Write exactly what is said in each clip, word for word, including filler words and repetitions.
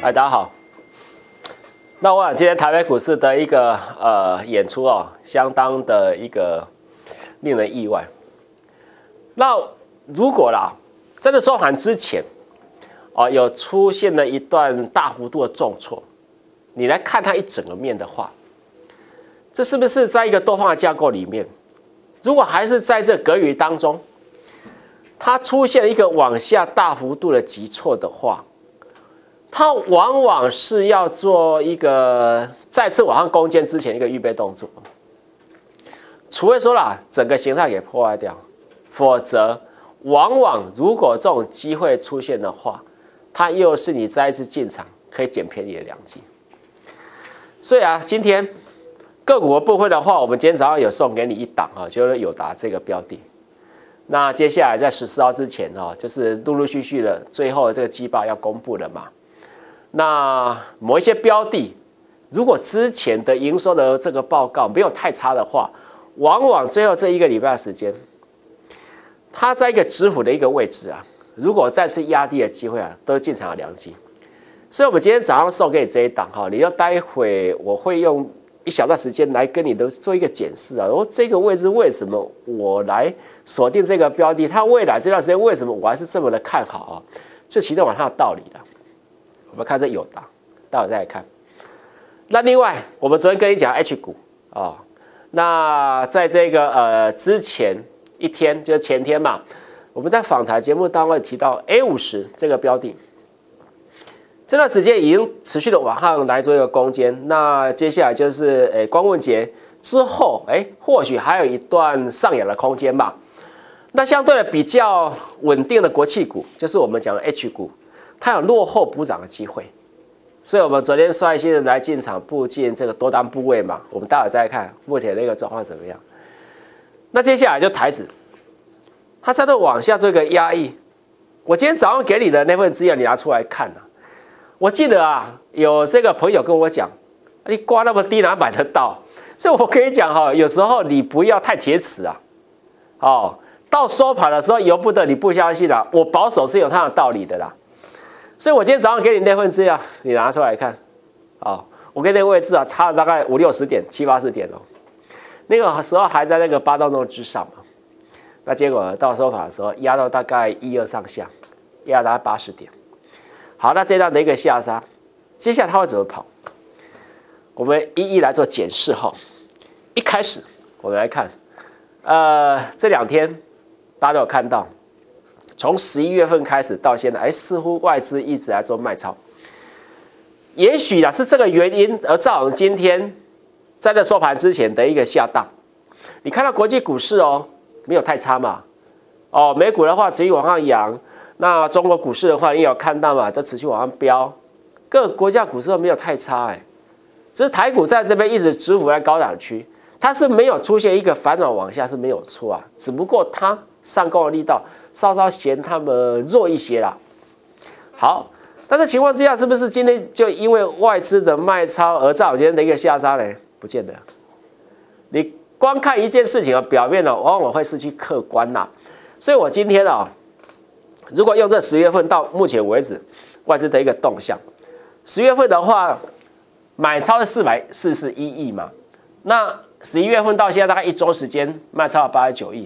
嗨，大家好。那我想今天台北股市的一个呃演出哦，相当的一个令人意外。那如果啦，真的收盘之前，哦有出现了一段大幅度的重挫，你来看它一整个面的话，这是不是在一个多方的架构里面？如果还是在这格局当中，它出现一个往下大幅度的急挫的话，它往往是要做一个再次往上攻坚之前一个预备动作，除非说啦整个形态给破坏掉，否则往往如果这种机会出现的话，它又是你再一次进场可以捡便宜的良机。所以啊，今天个股的部分的话，我们今天早上有送给你一档啊，就是友达这个标的。那接下来在十四号之前哦，就是陆陆续续的最后的这个季报要公布了嘛。那某一些标的，如果之前的营收的这个报告没有太差的话，往往最后这一个礼拜的时间，它在一个止幅的一个位置啊，如果再次压低的机会啊，都是进场的良机。所以，我们今天早上送给你这一档哈，你要待会我会用一小段时间来跟你的做一个检视啊。然后这个位置为什么我来锁定这个标的？它未来这段时间为什么我还是这么的看好啊？这其中有它的道理啊。我们看这友达，待会再来看。那另外，我们昨天跟你讲 H 股啊、哦，那在这个呃之前一天，就是前天嘛，我们在访谈节目当中提到 A 五十这个标的。这段时间已经持续的往上来做一个攻坚，那接下来就是诶光棍节之后，哎，或许还有一段上扬的空间吧。那相对的比较稳定的国企股，就是我们讲的 H 股，它有落后补涨的机会，所以我们昨天率先的来进场布进这个多单部位嘛。我们待会再看目前那个状况怎么样。那接下来就台指，它在这往下做一个压抑。我今天早上给你的那份资料，你拿出来看啊。我记得啊，有这个朋友跟我讲，你挂那么低哪买得到？所以我可以讲哈，有时候你不要太铁齿啊。哦，到收盘的时候由不得你不相信啦，我保守是有它的道理的啦。所以我今天早上给你那份资料，你拿出来看。哦，我跟那个位置啊差了大概五六十点、七八十点哦。那个时候还在那个八道洞之上嘛，那结果到收盘的时候压到大概一二上下，压大概八十点。好，那这段的一个下杀，接下来它会怎么跑？我们一一来做检视哈。一开始我们来看，呃，这两天大家都有看到，从十一月份开始到现在，哎，似乎外资一直来做卖超。也许啊是这个原因而造成今天在这收盘之前的一个下档。你看到国际股市哦，没有太差嘛，哦，美股的话持续往上扬。那中国股市的话，你也有看到嘛，它持续往上飙，各国家股市都没有太差哎，只是台股在这边一直止幅在高档区，它是没有出现一个反转往下是没有错啊，只不过它上攻的力道稍稍嫌它们弱一些啦。好，但是情况之下，是不是今天就因为外资的卖超而造成今天的一个下杀呢？不见得。你光看一件事情的表面呢，往往会失去客观啦。所以我今天啊。如果用这十月份到目前为止外资的一个动向，十月份的话买超是四百四十一亿嘛，那十一月份到现在大概一周时间卖超了八十九亿，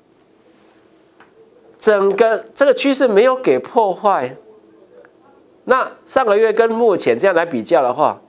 整个这个趋势没有给破坏。那上个月跟目前这样来比较的话，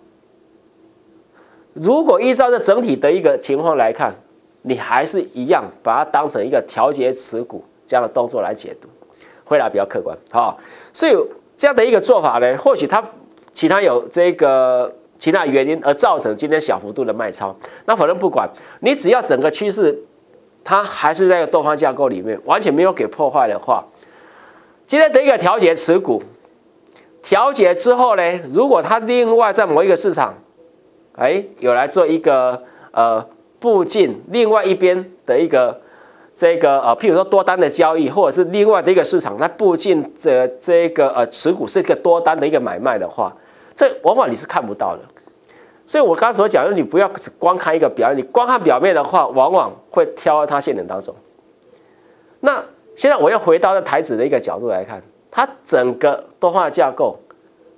如果依照这整体的一个情况来看，你还是一样把它当成一个调节持股这样的动作来解读。会来比较客观，好，所以这样的一个做法呢，或许它其他有这个其他原因而造成今天小幅度的卖超，那反正不管，你只要整个趋势它还是在一个多方架构里面，完全没有给破坏的话，今天的一个调节持股，调节之后呢，如果它另外在某一个市场，哎，有来做一个呃步进另外一边的一个。这个呃，譬如说多单的交易，或者是另外的一个市场，那步进这这个呃持股是一个多单的一个买卖的话，这往往你是看不到的。所以我刚才所讲的，你不要只光看一个表面，你光看表面的话，往往会挑到它线点当中。那现在我又回到那台指的一个角度来看，它整个多方的架构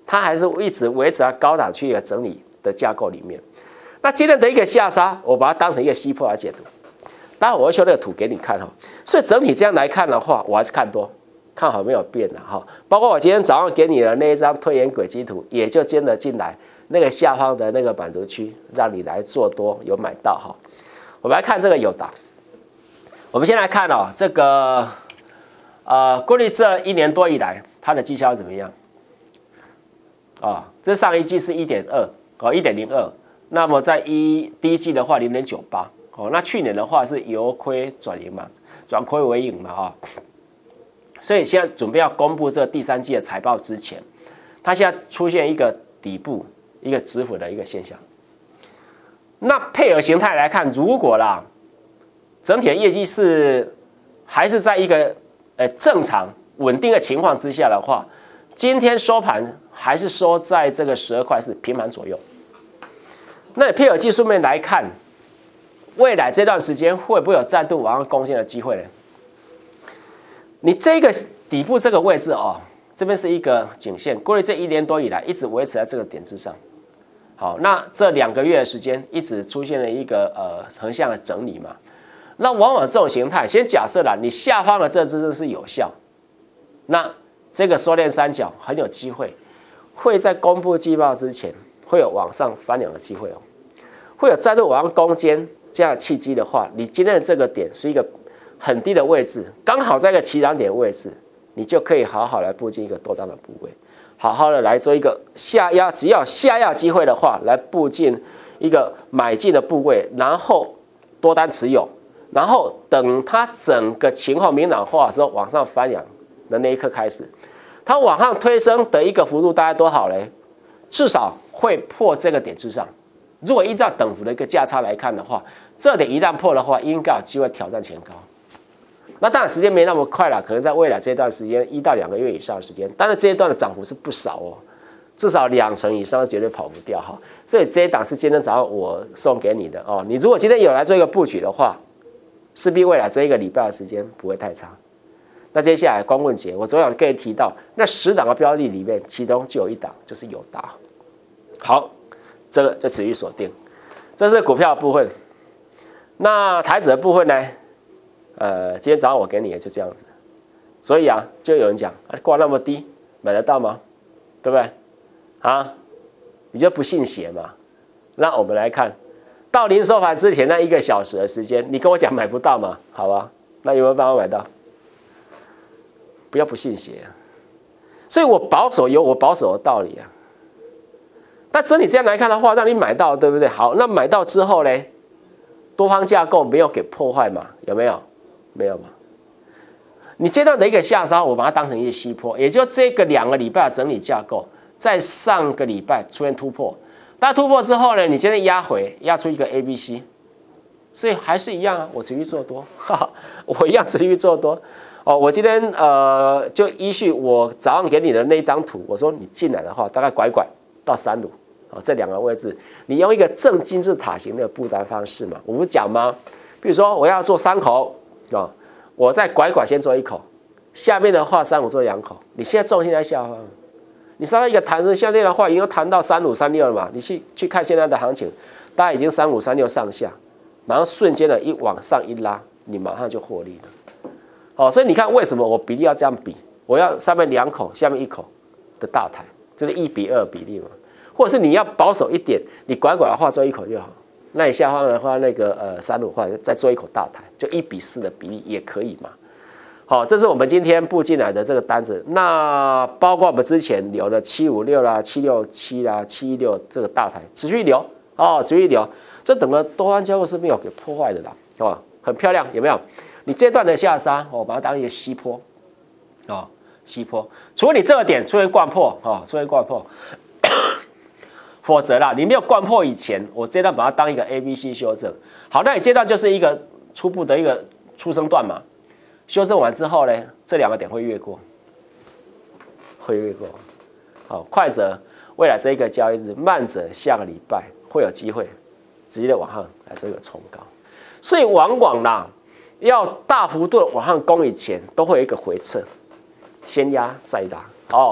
它还是一直维持在高档区域的整理的架构里面。那今天的一个下杀，我把它当成一个吸破来解读。待会我会修那个图给你看哈。所以整体这样来看的话，我还是看多，看好没有变的哈。包括我今天早上给你的那一张推演轨迹图，也就跟了进来那个下方的那个版图区，让你来做多，有买到哈。我们来看这个友达，我们先来看哦，这个呃，过去这一年多以来，它的绩效怎么样？啊、哦，这上一季是 一点二 哦 ，一点零二。那么在一第一季的话 零点九八 哦，那去年的话是由亏转盈嘛，转亏为盈嘛啊、哦，所以现在准备要公布这第三季的财报之前，它现在出现一个底部一个止幅的一个现象。那配合形态来看，如果啦整体的业绩是还是在一个呃正常稳定的情况之下的话，今天收盘还是收在这个十二块是平盘左右。那配合技术面来看，未来这段时间会不会有再度往上攻坚的机会呢？你这个底部这个位置哦，这边是一个颈线，过去这一年多以来一直维持在这个点之上。好，那这两个月的时间一直出现了一个呃横向的整理嘛。那往往这种形态，先假设啦，你下方的这支是有效，那这个收敛三角很有机会会在公布季报之前。会有往上翻两的机会哦，会有再度往上攻坚这样的契机的话，你今天的这个点是一个很低的位置，刚好在一个起涨点位置，你就可以好好来布进一个多单的部位，好好的来做一个下压，只要下压机会的话，来布进一个买进的部位，然后多单持有，然后等它整个情况明朗化的时候，往上翻扬的那一刻开始，它往上推升的一个幅度大概多少嘞？至少会破这个点之上。如果依照等幅的一个价差来看的话，这点一旦破的话，应该有机会挑战前高。那当然时间没那么快了，可能在未来这段时间一到两个月以上的时间，当然这一段的涨幅是不少哦，至少两成以上是绝对跑不掉哈。所以这一档是今天早上我送给你的哦。你如果今天有来做一个布局的话，势必未来这一个礼拜的时间不会太差。那接下来光棍节，我昨晚跟你提到，那十档的标的里面，其中就有一档就是友达。好，这个就持续锁定，这是股票的部分。那台指的部分呢？呃，今天早上我给你的就这样子。所以啊，就有人讲，啊，挂那么低，买得到吗？对不对？啊，你就不信邪嘛？那我们来看，到临收盘之前那一个小时的时间，你跟我讲买不到嘛？好吧，那有没有办法买到？不要不信邪啊！所以我保守有我保守的道理啊。那整体这样来看的话，让你买到，对不对？好，那买到之后呢，多方架构没有给破坏嘛？有没有？没有嘛？你这段的一个下杀，我把它当成一个吸波，也就这个两个礼拜的整理架构，在上个礼拜出现突破，但突破之后呢，你今天压回，压出一个 A B C， 所以还是一样啊，我持续做多，哈哈，我一样持续做多。哦，我今天呃就依序我早上给你的那张图，我说你进来的话，大概拐拐到三路。哦，这两个位置，你用一个正金字塔形的布单方式嘛，我不讲吗？比如说我要做三口啊、哦，我再拐拐先做一口，下面的话三五做两口，你现在重心在下方，你稍微一个弹升下面的话，已经弹到三五三六了嘛，你去去看现在的行情，大概已经三五三六上下，然后瞬间的一往上一拉，你马上就获利了。好、哦，所以你看为什么我比例要这样比？我要上面两口，下面一口的大台，这是一比二比例嘛。或者是你要保守一点，你拐拐的话做一口就好。那你下方的话，那个呃三五的话再做一口大台，就一比四的比例也可以嘛。好，这是我们今天布进来的这个单子。那包括我们之前留的七五六啦、七六七啦、七一六这个大台持续留哦，持续留。这整个多方交互是没有给破坏的啦，好吧？很漂亮，有没有？你这段的下杀，我把它当一个吸波哦，吸波。除了你这个点出现灌破哦，出现灌破。否则啦，你没有灌破以前，我这段把它当一个 A B C 修正。好，那你这段就是一个初步的一个出生段嘛。修正完之后呢，这两个点会越过，会越过。好，快则未来这一个交易日，慢则下个礼拜会有机会直接的往上来做一个冲高。所以往往啦，要大幅度的往上攻以前，都会有一个回撤，先压再拉。哦。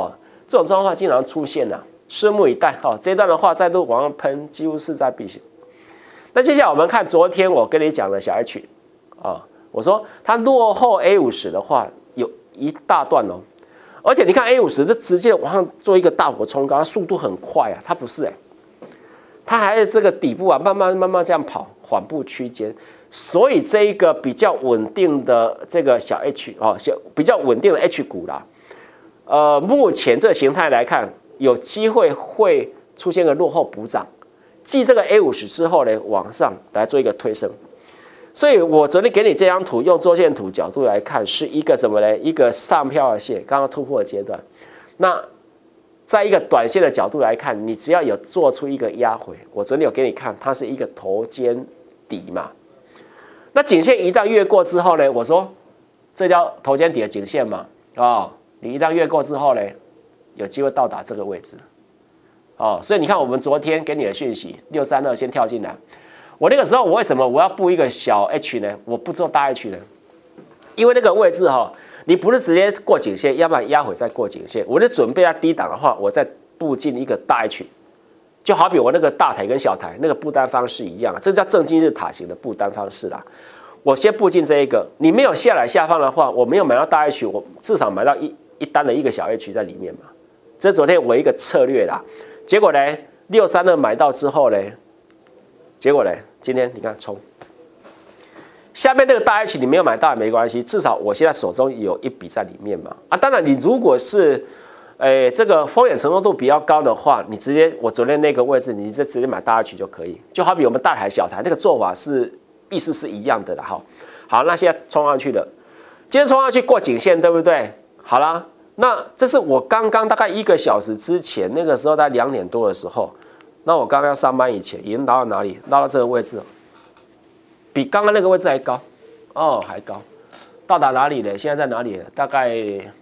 这种状况经常出现了，拭目以待。好，这一段的话再度往上喷，几乎势在必行。那接下来我们看昨天我跟你讲的小 H 啊，我说它落后 A 五十的话有一大段哦，而且你看 A 五十这直接往上做一个大幅冲高，它速度很快啊，它不是哎、欸，它还是这个底部啊，慢慢慢慢这样跑，缓步区间。所以这一个比较稳定的这个小 H 哦，小比较稳定的 H 股啦，呃，目前这个形态来看，有机会会出现个落后补涨，继这个 A 五十之后呢，往上来做一个推升。所以我昨天给你这张图，用周线图角度来看，是一个什么呢？一个上飘的线，刚刚突破的阶段。那在一个短线的角度来看，你只要有做出一个压回，我昨天有给你看，它是一个头肩底嘛。那颈线一旦越过之后呢，我说这叫头肩底的颈线嘛，哦，你一旦越过之后呢，有机会到达这个位置，哦，所以你看我们昨天给你的讯息，六三二先跳进来，我那个时候我为什么我要布一个小 H 呢？我不做大 H 呢？因为那个位置哈、哦，你不是直接过颈线，要不然压回再过颈线，我就准备要低档的话，我再布进一个大 H。就好比我那个大台跟小台那个布单方式一样，这叫正金日塔型的布单方式啦。我先布进这一个，你没有下来下方的话，我没有买到大 H， 我至少买到一一单的一个小 H 在里面嘛。这是昨天我一个策略啦。结果呢，六三二买到之后呢，结果呢，今天你看冲，下面那个大 H 你没有买到也没关系，至少我现在手中有一笔在里面嘛。啊，当然你如果是诶，这个风险承受度比较高的话，你直接我昨天那个位置，你就直接买大 H 就可以。就好比我们大台小台那个做法是意思是一样的啦。哈，好，那现在冲上去了，今天冲上去过颈线，对不对？好啦，那这是我刚刚大概一个小时之前，那个时候在两点多的时候，那我刚刚要上班以前，已经拉到哪里？拉到这个位置，比刚刚那个位置还高，哦，还高，到达哪里呢？现在在哪里？大概。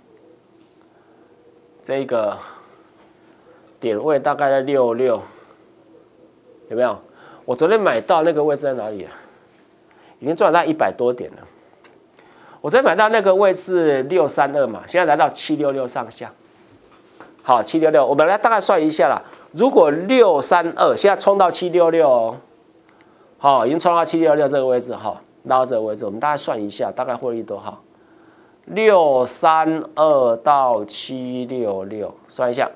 这个点位大概在六六，有没有？我昨天买到那个位置在哪里啊？已经赚到一百多点了。我昨天买到那个位置六三二嘛，现在来到七六六上下。好，七六六，我们来大概算一下啦。如果六三二现在冲到七六六哦，好，已经冲到七六六这个位置，好，拉到这个位置，我们大概算一下，大概获利多少？六三二到七六六，算一下，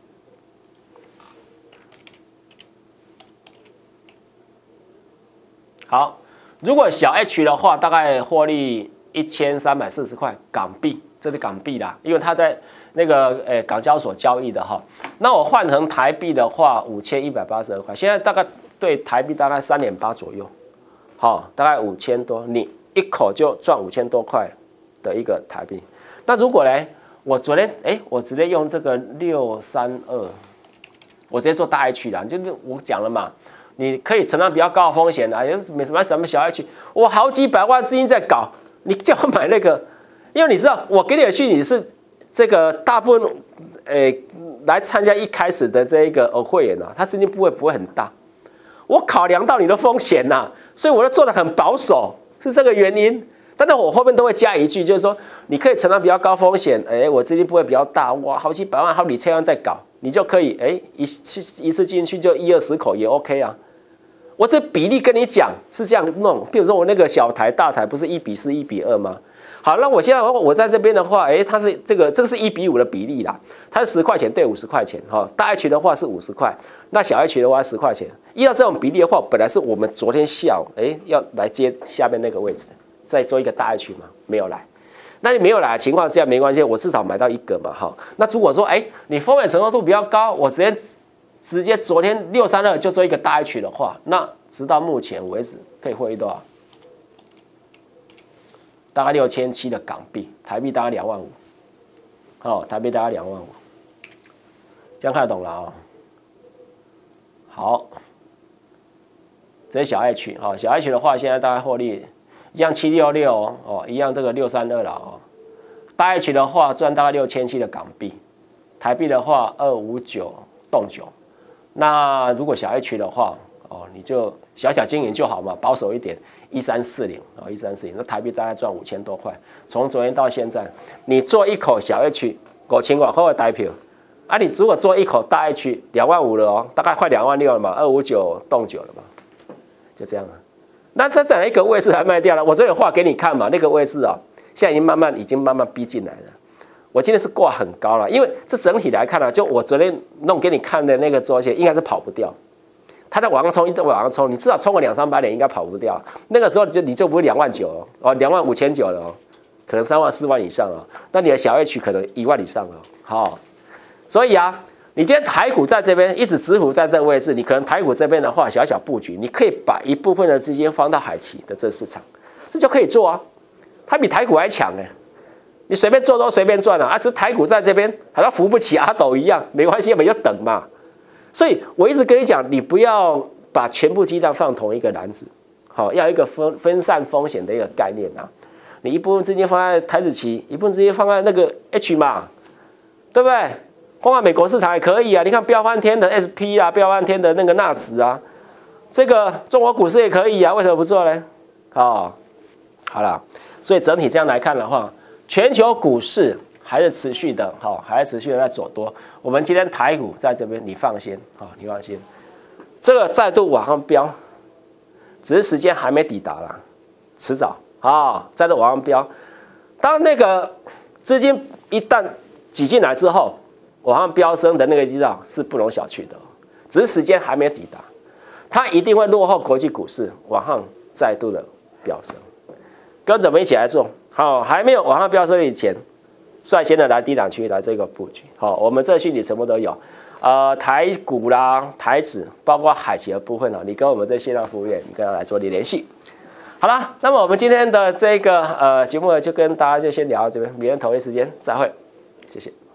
好。如果小 H 的话，大概获利一千三百四十块港币，这是港币啦，因为它在那个诶港交所交易的哈。那我换成台币的话，五千一百八十二块，现在大概对台币大概三点八左右，好，大概五千多，你一口就赚五千多块的一个台币。那如果呢，我昨天哎，我直接用这个六三二，我直接做大 H 啦，就是我讲了嘛，你可以承担比较高的风险啊，没什么什么小 H， 我好几百万资金在搞，你叫我买那个，因为你知道我给你的讯息是这个大部分诶来参加一开始的这一个呃会员啊，他资金部位不会很大，我考量到你的风险呐、啊，所以我都做得很保守，是这个原因。但是我后面都会加一句，就是说你可以承担比较高风险，哎，我资金不会比较大，哇，好几百万、好几千万在搞，你就可以，哎，一次一次进去就一二十口也 OK 啊。我这比例跟你讲是这样弄，比如说我那个小台、大台不是一比四、一比二吗？好，那我现在我在这边的话，哎，它是这个这个是一比五的比例啦，它是十块钱对五十块钱，哈，大 H 的话是五十块，那小 H 的话十块钱。依照这种比例的话，本来是我们昨天下午，哎，要来接下面那个位置。再做一个大 H 嘛，没有来，那你没有来的情况之下没关系，我至少买到一个嘛，哈。那如果说，哎，你风险承受度比较高，我直接直接昨天六三二就做一个大 H 的话，那直到目前为止可以获利多少？大概六千七的港币，台币大概两万五，好，台币大概两万五，这样看得懂了啊、哦？好，这是小 H 啊、哦，小 H 的话，现在大概获利。一样七六六哦，一样这个六三二了哦。大 H 的话赚大概六千七的港币，台币的话二五九动九。那如果小 H 的话哦，你就小小经营就好嘛，保守一点，一三四零啊，一三四零，那台币大概赚五千多块。从昨天到现在，你做一口小 H 五千块后的台票， 啊，你如果做一口大 H 两万五了哦，大概快两万六了嘛，二五九动九了嘛，就这样了。那它等一个位置还卖掉了，我昨天画给你看嘛，那个位置啊、哦，现在已经慢慢已经慢慢逼进来了。我今天是挂很高了，因为这整体来看呢、啊，就我昨天弄给你看的那个周线应该是跑不掉。它在往上冲，一直往上冲，你至少冲个两三百点应该跑不掉。那个时候就你就不是两万九了哦，两万五千九了哦，可能三万四万以上了。那你的小 H 可能一万以上了。好、哦，所以啊，你今天台股在这边一直止幅在这个位置，你可能台股这边的话小小布局，你可以把一部分的资金放到海期的这个市场，这就可以做啊。它比台股还强哎、欸，你随便做都随便赚了、啊。而是台股在这边好像扶不起阿斗一样，没关系，我们就等嘛。所以我一直跟你讲，你不要把全部鸡蛋放同一个篮子，好，要一个分分散风险的一个概念啊。你一部分资金放在台指期，一部分资金放在那个 H 嘛，对不对？放在美国市场也可以啊。你看飙翻天的 S P 啊，飙翻天的那个纳指啊，这个中国股市也可以啊，为什么不做呢？哦，好了，所以整体这样来看的话，全球股市还是持续的，好，还是持续的在走多。我们今天台股在这边，你放心，好，你放心，这个再度往上飙，只是时间还没抵达啦，迟早啊，再度往上飙。当那个资金一旦挤进来之后，往上飙升的那个力道是不容小觑的，只是时间还没抵达，它一定会落后国际股市往上再度的飙升。跟着我们一起来做，好，还没有往上飙升以前。率先的来低档区来这个布局，好，我们这讯息什么都有，呃，台股啦、台指，包括海期的部分呢，你跟我们这线上服务员，你跟他来做联系。好了，那么我们今天的这个呃节目就跟大家就先聊到这边，明天同一时间再会，谢谢。